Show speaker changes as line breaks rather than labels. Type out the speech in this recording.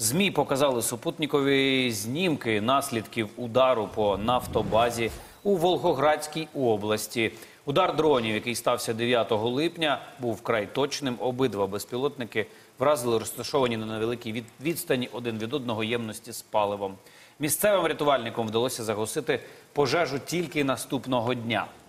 ЗМІ показали супутникові знімки наслідків удару по нафтобазі у Волгоградській області. Удар дронів, який стався 9 липня, був вкрай точним. Обидва безпілотники вразили розташовані на невеликій відстані один від одного ємності з паливом. Місцевим рятувальникам вдалося загасити пожежу тільки наступного дня.